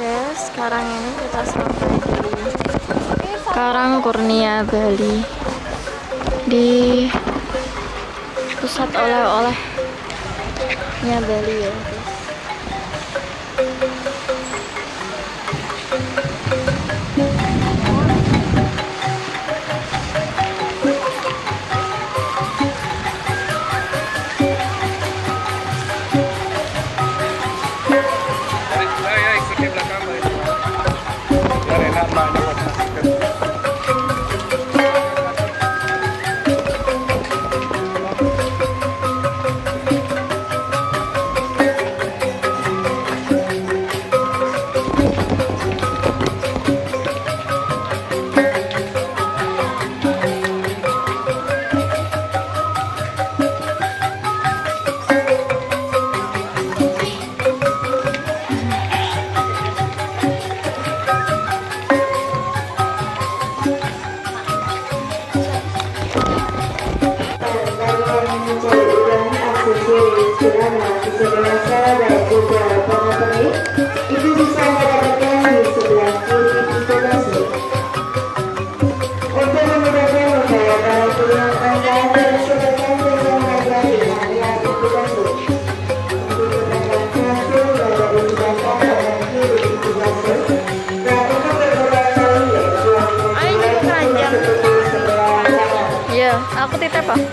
Oke, sekarang ini kita sampai di Karang Kurnia Bali, di pusat oleh-olehnya Bali ya guys. Itu bisa didapatkan di sebelah kiri instalasi. Untuk memudahkan membayar barang pilihan Anda, silakan tekan harga di area instalasi. Untuk mendapatkan hasil dapat digunakan pada kiri instalasi. Dan untuk beberapa kali seperti sebelah kanan. Iya, aku titip pak.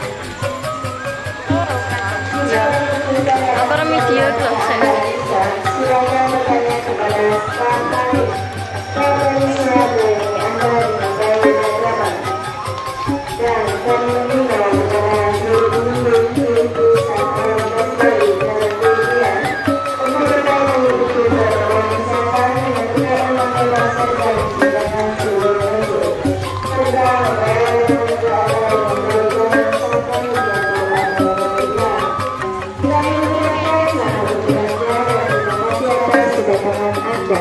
Ya, apa video tuh saya? Silakan bertanya kepada staf kami. Kami siap melayani Anda dengan baik dan ramah. Dan kami mengimbau kepada seluruh ibu-ibu sampai kembali dalam pendidikan untuk berkaitan dengan buku protokol kesehatan dengan berkaitan mengenai serta menciptakan seluruh bentuk serta membayar dan menjaga dengan berhubungan sampai di antara pendidikan. Kami mengucapkan selamat bertugas dan terima kasih atas kedatangan Anda.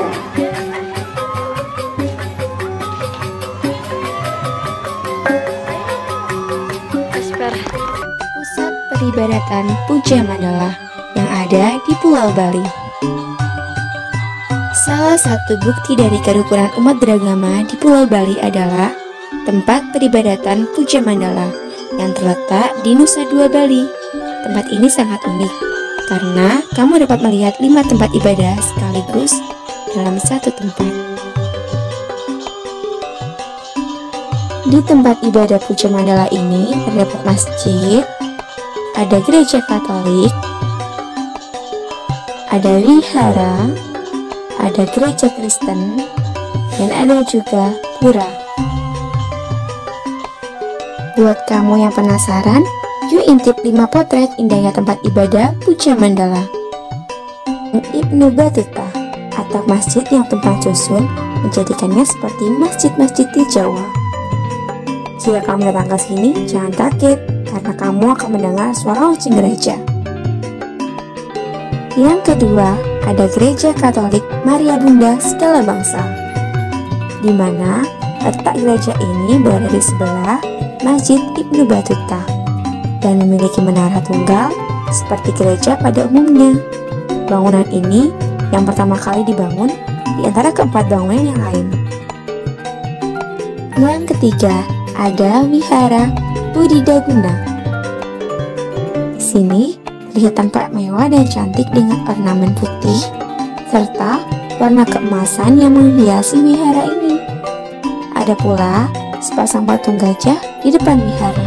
Esper. Pusat Peribadatan Puja Mandala yang ada di Pulau Bali. Salah satu bukti dari kerukunan umat beragama di Pulau Bali adalah tempat peribadatan Puja Mandala yang terletak di Nusa Dua Bali. Tempat ini sangat unik karena kamu dapat melihat 5 tempat ibadah sekaligus dalam satu tempat. Di tempat ibadah Puja Mandala ini terdapat masjid, ada gereja Katolik, ada wihara, ada gereja Kristen, dan ada juga pura. Buat kamu yang penasaran, yuk intip 5 potret indahnya tempat ibadah Puja Mandala. Ibnu Battuta atau masjid yang tumpang susun menjadikannya seperti masjid-masjid di Jawa. Jika kamu datang ke sini, jangan kaget karena kamu akan mendengar suara lonceng gereja. Yang kedua, ada gereja Katolik Maria Bunda Segala Bangsa, di mana letak gereja ini berada di sebelah Masjid Ibnu Battuta dan memiliki menara tunggal seperti gereja pada umumnya. Bangunan ini yang pertama kali dibangun di antara keempat bangunan yang lain. Yang ketiga, ada Wihara Budidaguna. Di sini terlihat tampak mewah dan cantik dengan ornamen putih serta warna keemasan yang menghiasi wihara ini. Ada pula sepasang patung gajah di depan wihara.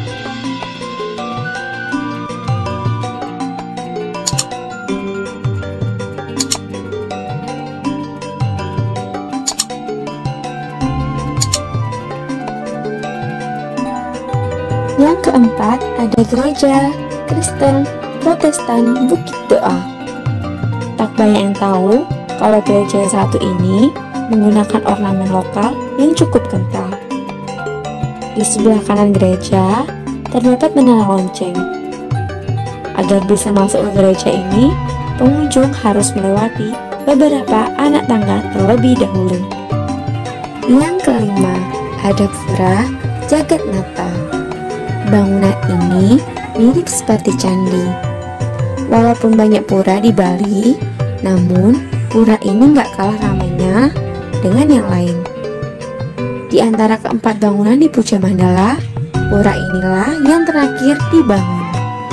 Yang keempat, ada gereja Kristen Protestan Bukit Doa. Tak banyak yang tahu kalau gereja yang satu ini menggunakan ornamen lokal yang cukup kental. Di sebelah kanan gereja terdapat menara lonceng. Agar bisa masuk ke gereja ini, pengunjung harus melewati beberapa anak tangga terlebih dahulu. Yang kelima, ada pura Jagatnata. Bangunan ini mirip seperti candi. Walaupun banyak pura di Bali, namun pura ini nggak kalah ramainya dengan yang lain. Di antara keempat bangunan di Puja Mandala, pura inilah yang terakhir dibangun.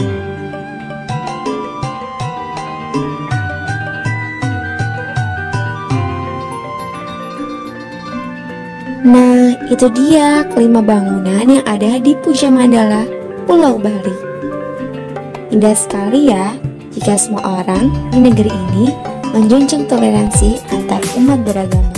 Nah, itu dia kelima bangunan yang ada di Puja Mandala, Pulau Bali. Indah sekali ya jika semua orang di negeri ini menjunjung toleransi antar umat beragama.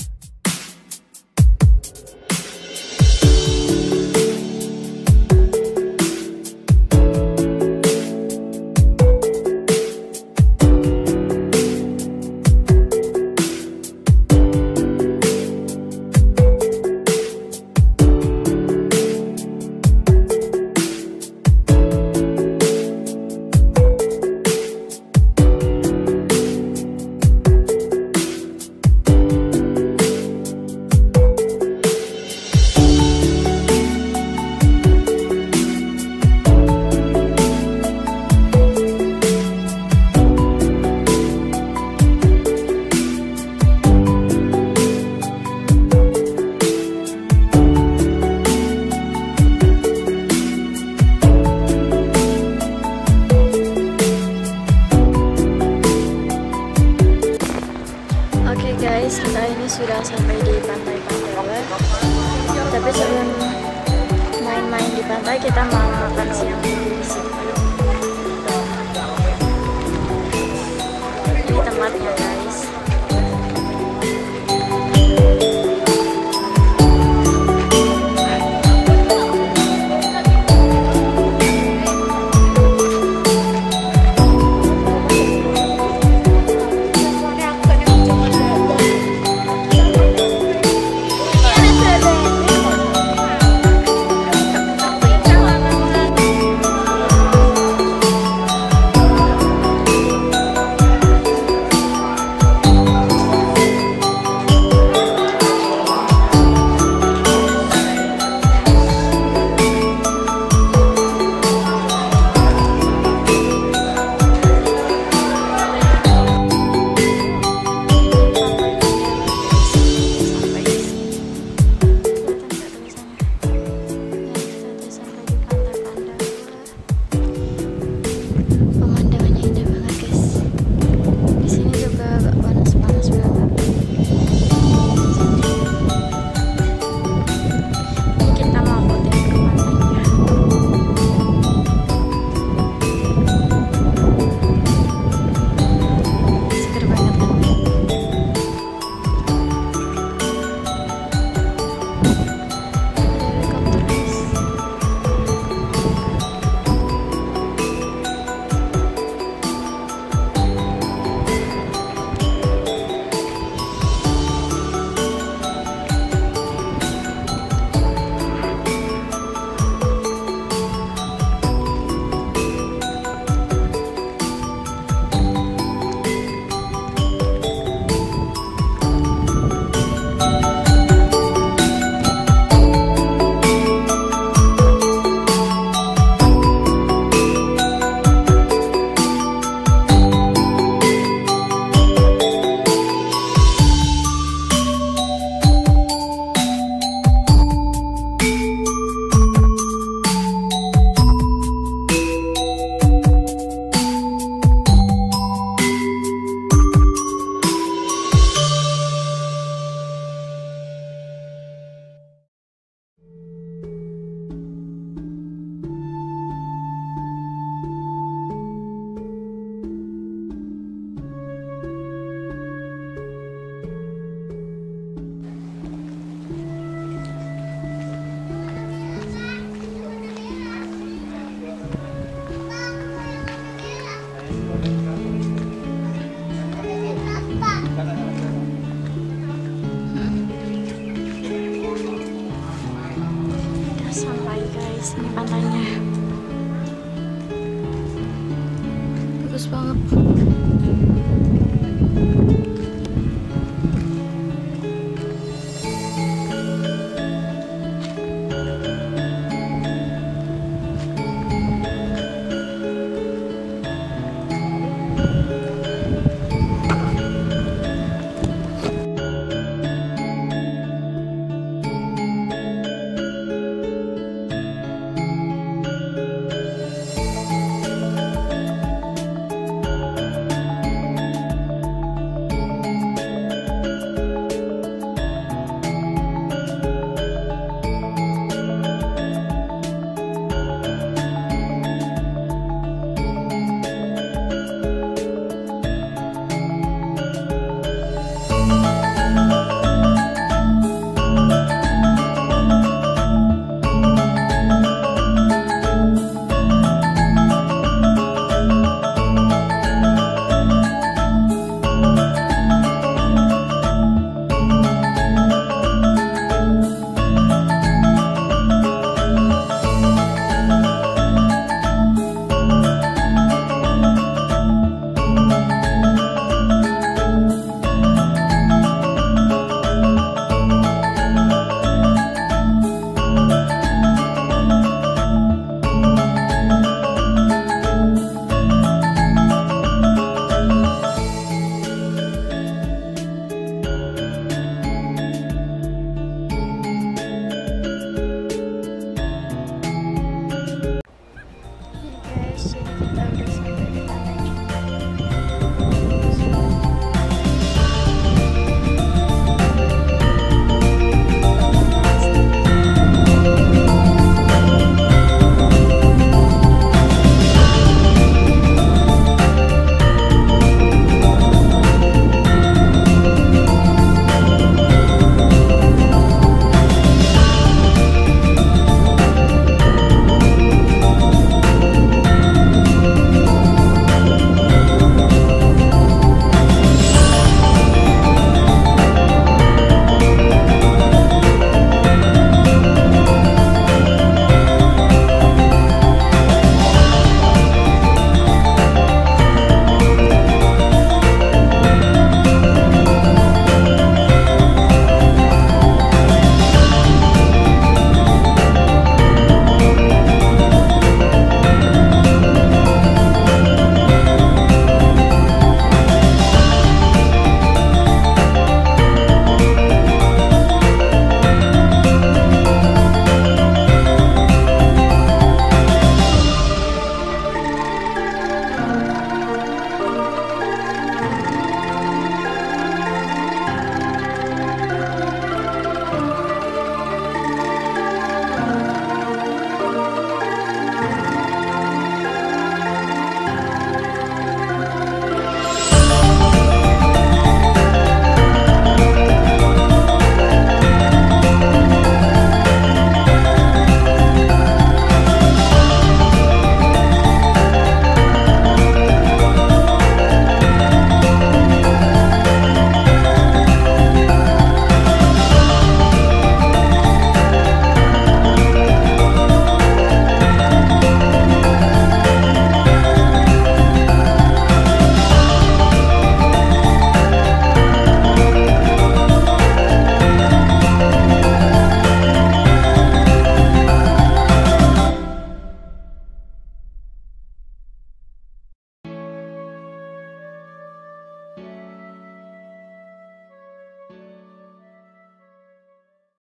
Oke guys, kita ini sudah sampai di Pantai Pandala. Tapi sebelum main-main di pantai, kita mau makan siang dulu di sini. Ini tempatnya.